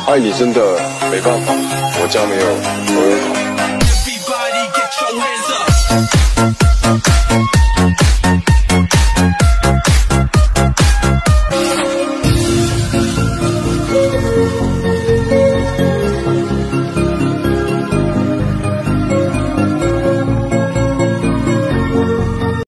爱你真的没办法，我家没有游泳池。